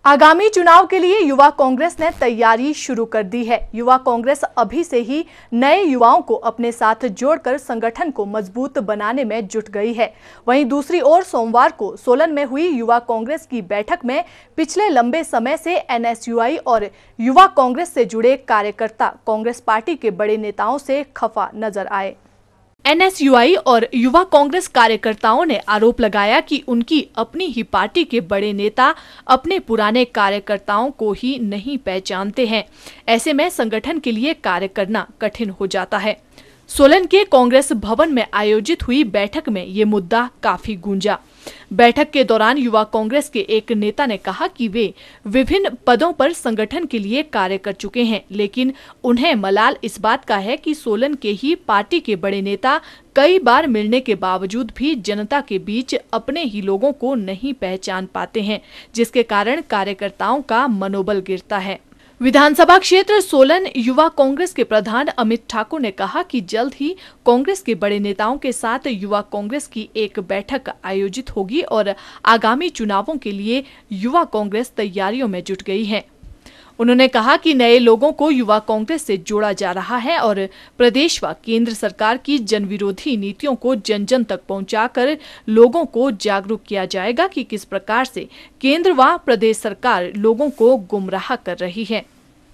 आगामी चुनाव के लिए युवा कांग्रेस ने तैयारी शुरू कर दी है। युवा कांग्रेस अभी से ही नए युवाओं को अपने साथ जोड़कर संगठन को मजबूत बनाने में जुट गई है। वहीं दूसरी ओर सोमवार को सोलन में हुई युवा कांग्रेस की बैठक में पिछले लंबे समय से एनएसयूआई और युवा कांग्रेस से जुड़े कार्यकर्ता कांग्रेस पार्टी के बड़े नेताओं से खफा नजर आए। एनएसयूआई और युवा कांग्रेस कार्यकर्ताओं ने आरोप लगाया कि उनकी अपनी ही पार्टी के बड़े नेता अपने पुराने कार्यकर्ताओं को ही नहीं पहचानते हैं। ऐसे में संगठन के लिए कार्य करना कठिन हो जाता है। सोलन के कांग्रेस भवन में आयोजित हुई बैठक में ये मुद्दा काफी गूंजा। बैठक के दौरान युवा कांग्रेस के एक नेता ने कहा कि वे विभिन्न पदों पर संगठन के लिए कार्य कर चुके हैं, लेकिन उन्हें मलाल इस बात का है कि सोलन के ही पार्टी के बड़े नेता कई बार मिलने के बावजूद भी जनता के बीच अपने ही लोगों को नहीं पहचान पाते हैं, जिसके कारण कार्यकर्ताओं का मनोबल गिरता है। विधानसभा क्षेत्र सोलन युवा कांग्रेस के प्रधान अमित ठाकुर ने कहा कि जल्द ही कांग्रेस के बड़े नेताओं के साथ युवा कांग्रेस की एक बैठक आयोजित होगी और आगामी चुनावों के लिए युवा कांग्रेस तैयारियों में जुट गई है। उन्होंने कहा कि नए लोगों को युवा कांग्रेस से जोड़ा जा रहा है और प्रदेश व केंद्र सरकार की जनविरोधी नीतियों को जन जन तक पहुंचाकर लोगों को जागरूक किया जाएगा कि किस प्रकार से केंद्र व प्रदेश सरकार लोगों को गुमराह कर रही है।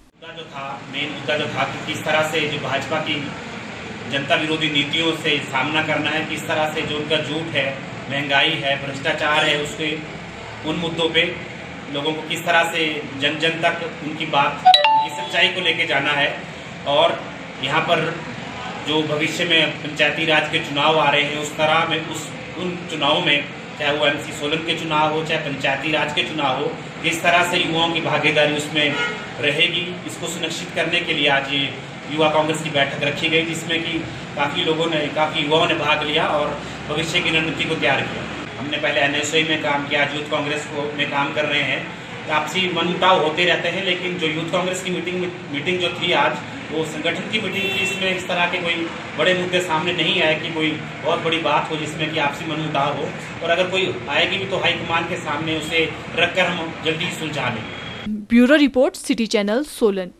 मेन मुद्दा जो था कि किस तरह से जो भाजपा की जनता विरोधी नीतियों से सामना करना है, किस तरह से जो उनका झूठ है, महंगाई है, भ्रष्टाचार है, उसके उन मुद्दों पे लोगों को किस तरह से जन जन तक उनकी बात, उनकी सच्चाई को लेके जाना है। और यहाँ पर जो भविष्य में पंचायती राज के चुनाव आ रहे हैं, उस तरह में उन चुनावों में, चाहे वो एमसी सोलन के चुनाव हो, चाहे पंचायती राज के चुनाव हो, किस तरह से युवाओं की भागीदारी उसमें रहेगी, इसको सुनिश्चित करने के लिए आज ये युवा कांग्रेस की बैठक रखी गई, जिसमें कि काफ़ी युवाओं ने भाग लिया और भविष्य की रणनीति को तैयार किया। हमने पहले एनएसयूआई में काम किया, यूथ कांग्रेस में काम कर रहे हैं। आपसी मनमुटाव होते रहते हैं, लेकिन जो यूथ कांग्रेस की मीटिंग जो थी आज, वो संगठन की मीटिंग थी। इसमें इस तरह के कोई बड़े मुद्दे सामने नहीं आए कि कोई बहुत बड़ी बात हो जिसमें कि आपसी मनमुटाव हो, और अगर कोई आएगी भी तो हाईकमान के सामने उसे रखकर हम जल्दी सुलझा लेंगे। Bureau report, city channel, Solan.